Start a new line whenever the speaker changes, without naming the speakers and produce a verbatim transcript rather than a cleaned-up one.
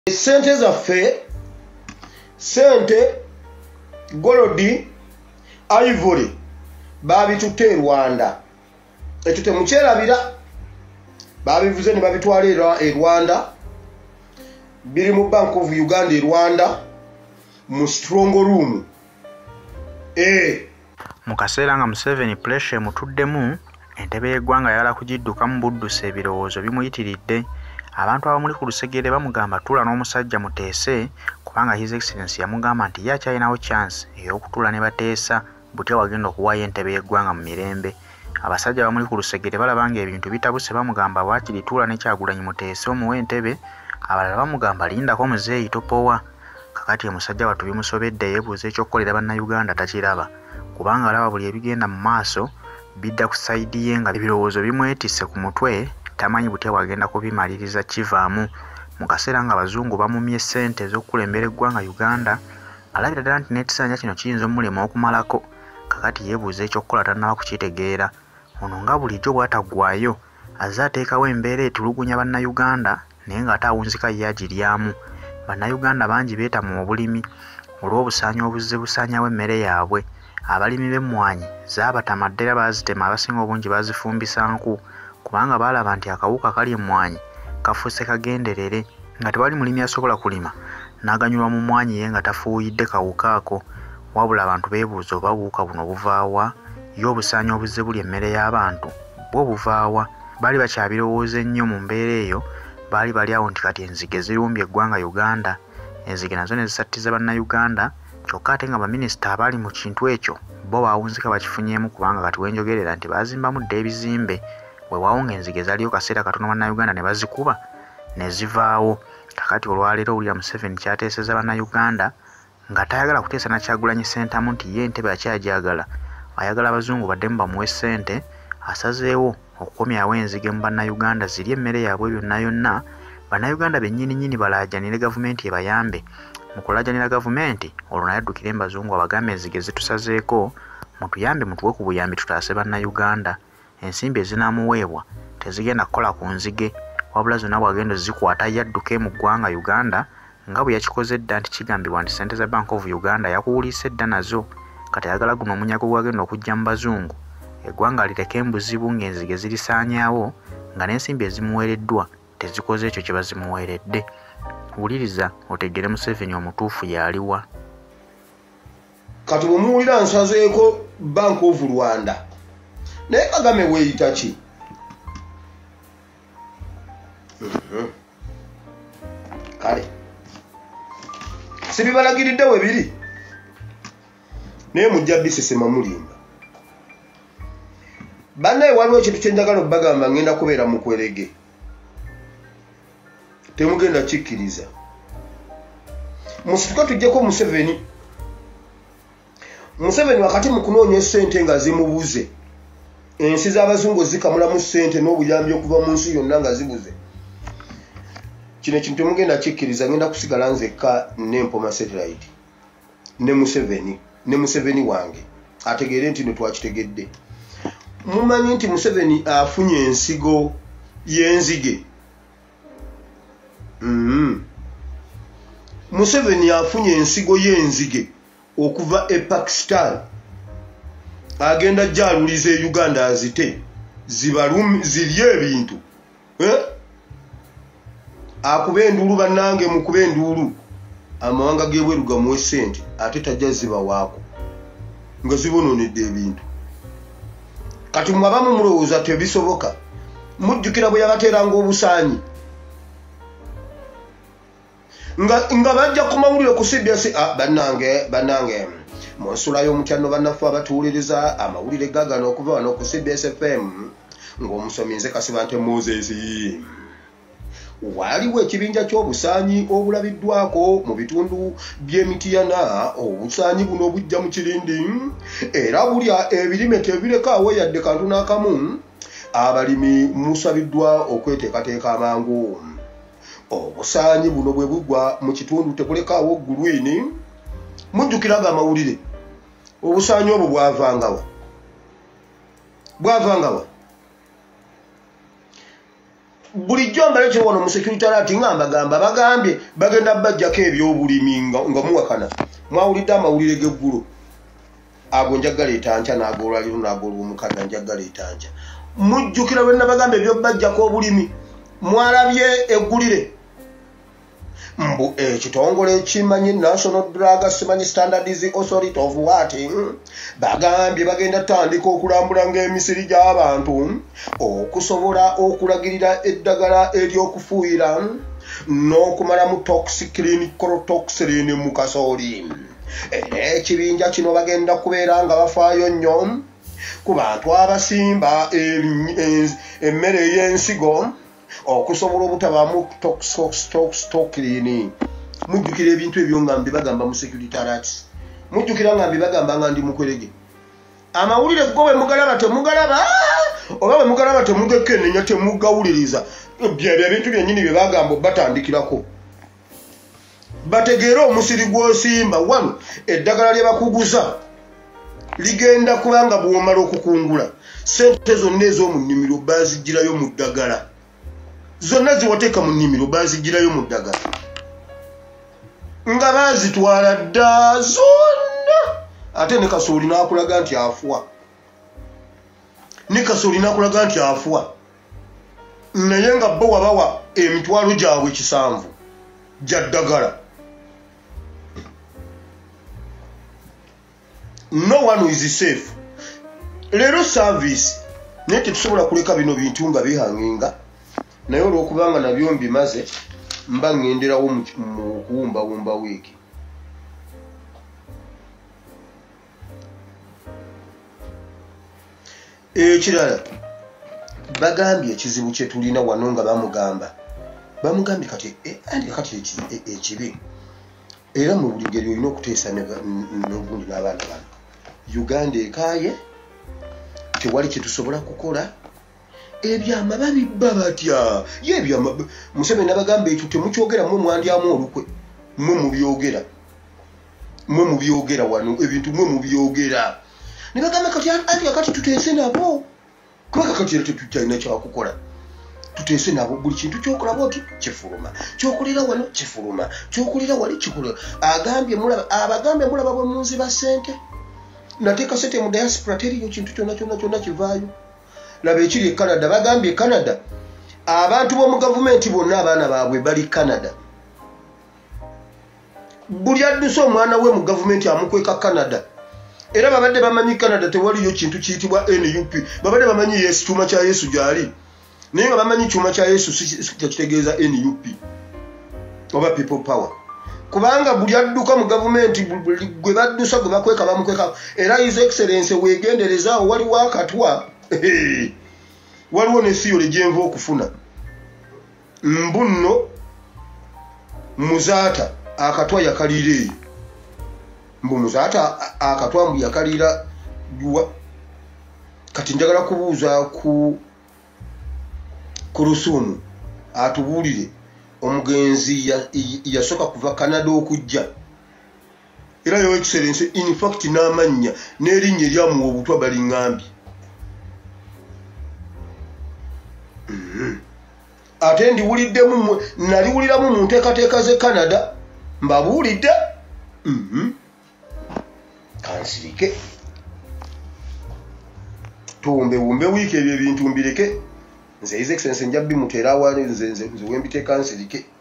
Ssente zaffe, ssente, golodi, ivory babitutte e Rwanda. Ekyo temukyerabira. Babivuze ne babitwala e Rwanda. Biri mu Bank of Uganda e Rwanda mu strong room. Eh.
Mu kaseera nga Museveni pressure mutuddemu, entebe y'eggwanga yala kugidduka mu buddusa ebirowoozo bimuyitiridde. Abantu abamuli ku lusegere bamugamba tuula n'omusajja muteese kubanga His Excellency yamugamba nti ye akyalinawo chance ey'okutuula ne bateesa butya wagenda okuwaayo entebe y'eggwanga mu mirembe. Abasajja abamuli ku lusegere balaba ng'ebintu bitabuse bamugamba bwakiri tuula ne Kyagulanyi muteese omuwe entebe. Abalala bamugamba lindako muzeeyi topowa. Kakati omusajja wattu bimusobedde yeebuuza ekyokukolera bannayuganda takiraba kubanga alaba buli ebigenda mu maaso bidda ku sayidi ye nga ebirowoozo bimwetisse ku mutwe, tamanyi butya wagenda kubimaliriza kivaamu. Mu kaseera nga abazungu bamumye ssente ez'okukulembera eggwanga Uganda, alabira ddala nti n'ekisanja kino kiyinza omulema okumalako. Kakati yeebuuza ekyokukola tannaba kukitegeera. Ono nga bulijjo bw'ataggwaayo azze ateekawo embeera etulugunya bannayuganda naye ng'ate awunzika ye agiryamu. Bannayuganda bangi beetamwa mu bulimi olw'obusaanyi obuzze busaanyawo emmere yaabwe. Abalimi b'emmwanyi zaabatamadde era baazitema, abasinga obungi baazifumbisa nku kubanga baalaba nti akawuka kali emmwanyi kafuuse kagenderere. Nga tewali mulimi asobola kulima n'aganyulwa mu mmwanyi ye nga tafuuyidde kawuka ako. Wabula abantu beebuuza oba obuwuka buno buvaawa, ye obusaanyi obuzze buli emmere y'abantu bwo buvaawa. Baali bakyabirowooza ennyo mu mbeera eyo. Baali bali awo nti kati enzige zirumbye eggwanga Uganda. Enzige nazo ne zisattiza bannayuganda, kyokka ate nga baminisita abaali mu kintu ekyo bo baawunzika bakifunyeemu kubanga kati wenjogerera nti baazimbamu dda ebizimbe. Weewaawo ng'enzige zaliyo kaseera katono bannayuganda ne bazikuba ne zivaawo. Kakati olwaleero owulira Museveni kyateeseza bannayuganda nga tayagala kuteesa na Kyagulanyi ssentamu nti ye entebe akyagyagala, ayagala abazungu baddemu bamuwe ssente. Asazeewo okukomyawo enzige mu bannayuganda ziri emmere yaabwe byonna yonna. Bannayuganda bennyini nnyini balaajanire gavumenti ebayambe. Mu kulaajanira gavumenti olwo naye addukire embazungu abagambe enzige zitusazeeko, mutuyambe mutuwe ku buyambi tutaase bannayuganda. Ensimbi ezinaamuweebwa tezigenda kukola ku nzige wabula zonna bw'agenda zikwata yadduke mu ggwanga Uganda nga bwe yakikoze dda nti kigambibwa nti ssente za Bank of Uganda yakuwuliise dda nazo. Kati ayagala guno omunyago gwagenda okujja mu bazungu eggwanga lireke embuzibu ng'enzige zirisaanyaawo nga n'ensimbi ezimuweereddwa tezikoze ekyo kye bazimuweeredde. Wuliriza otegere Museveni omutuufu yaliwa.
Kati bw'omuwulira nsazeeko Bank of Rwanda naye Kagame weeyita ki? Kale sibibalagiridde we biri naye mujja bisesema mulimba. Bannaye waliwo ekintu kye njagala obbagamba ngenda kubeera mu kwerege. Temugenda kikkiriza. Musituka tujjeko Museveni. Museveni wakati mu kunoonya ssente nga zimubuze. Ensi z'abazungu zikamulamu ssente n'obuyambi okuva mu nsi yonna nga zibuze. Kino ekintu temugenda kikkiriza. Ngenda kusigala nzekka n'empoma satellite ne Museveni ne Museveni wange ategeere nti no twakitegedde. Mumanyi nti Museveni afunye ensigo y'enzige. Mm. Museveni afunye ensigo y'enzige okuva e Pakistan. Agenda jaaluliza e Uganda azite zibalumi zirye ebintu. Eh? Akuba enduulu bannange mukuba enduulu amawanga g'ebweru gamuwe ssente ate tajja zibawaako nga zibonoonedde ebintu. Kati mwabamu mulowooza tebisoboka. Mujjukira bwe yabateeranga obusaanyi nga nga bajja ku mawulire ku C B S. Ah, bannange bannange munsulayo omutyano bannaffe abatuwuliriza amawulire gagano okuva wano ku C B S F M ng'omusomi nze Kasibante Moses. Waliwo ekibinja ky'obusaanyi obulabiddwako mu bitundu by'Emityana. Obusaanyi buno bujja mu kirindi era bulya ebirime tebirekaawo yadde kantu n'akamu. Abalimi musabiddwa okweteekateeka amangu. Obusaanyi buno bwe bugwa mu kitundu tebulekaawo ggulwini. Mujjukiraga amawulire. Obusaanyi obwo bwavangawa bwavangawa bulijjo mbalekyo wano mu security alert ngamba gamba bagambye bagenda bajjako ebyobulimi nga muwakana mwawulidde amawulire g'eggulo ago njagala etanja n'agolwaliro n'agolw'omukaga njagala etanja mujjukira bwe nabagamba ebyobajjako obulimi mwalabye eggulire mbu ekitongole kimanyi National Drug Simanyi Standards Authority of what bagambye bagenda tandika okulambula ng'emisiri gy'abantu okusobola okulagirira eddagala ery'okufuuyira n'okumalamu toxiclinical mu kasooli. Ekibinja kino bagenda kubeera nga bafaayo nnyo ku bantu abasimba emmere ey'ensigo okusobola obutabamu toxiclini. Mujjukira ebintu ebyo nga mbibagamba mu security alert. Mujjukira nga mbibagamba nga ndi mukwerege. Amawulire go bwe mugalaba temugalaba oba bwe mugalaba temugekkenenya temugawuliriza. Byebyo ebintu byennyini bye bagamba batandikirako. Bategeera omusiri gw'osimba wano eddagala lye bakuguza ligenda kubanga bw'omala okukungula ssente zonna ez'omu nnimiro baazigirayo mu ddagala. Zonna ziwateeka mu nnimiro baazigirayo mu ddagala nga baazitwala dda zonna. Ate ne kasooli n'akulaga nti afuwa, ne kasooli n'akulaga nti afuwa, naye nga bo wabawa emitwalo gyabwe kisanvu gya ddagala. No one is safe. Leero service naye tetusobola kuleka bino bintu nga bihanginga, naye olw'okubanga nabyo mbimaze mba ŋŋenderawo mu kuwumbawumba wiiki. Ekirala bagambye ekizibu kye tulina wano nga bamugamba bamugambye kati andi kati ekibi era mu buli ngeri olina okuteesa n'ogundi n'abaana bano. Uganda ekaaye tewali kye tusobola kukola. Ebyama babibba batya ye ebyama Museveni nabagamba ekyo temukyogera mmwe mwandyamu olukwe mmwe mubyogera mmwe mubyogera wano ebintu mmwe mubyogera ne bagamba kati anti kati tuteese nabo kubanga kati era tetukyalina kyakukola. Tuteese nabo buli kintu kyokola bwoti kifuluma kyokolera wano kifuluma kyokolera wali kikola. Agambye mulaba abagambye mulaba bwe munzi ba ssente nateeka ssente mu diaspora teriyo kintu kyonna kyonna kyonna kivaayo. Laba ekiri e Canada bagambye Canada abantu b'omu gavumenti bonna abaana baabwe bali Canada. Buli adduse omwana we mu gavumenti amukweka Canada. Era babadde bamanyi Canada tewaliyo kintu kiyitibwa N U P. Babadde bamanyi Yesu kyuma kya Yesu gyali. Naye nga bamanyi kyuma kya Yesu kitegeeza N U P oba people power. Kubanga buli adduka mu gavumenti gwe baddusa gwe bakweka bamukweka. Era His Excellency weegenderezaawo waliwo akatwa waliwo n'essiyole gyenva okufuna mbu nno muzaata akatwa yakaliira eyo mbu muzaata akatwa mbu yakaliira juwa. Kati njagala kubuuza ku ku Rusuumu atubuulire omugenzi yasooka kuva Canada okujja era Your Excellency in fact n'amannya n'erinnya eryamuwa obutwa baliŋŋambye. Ate ndiwuliddemu naliwuliramu mu nteekateeka z'e Canada mbabuulidde kansirike tuwumbewumbe wiiki ebyo ebintu mbireke. Nze His Excellency njja bimuteera awali nze nze wembiteeka nsirike.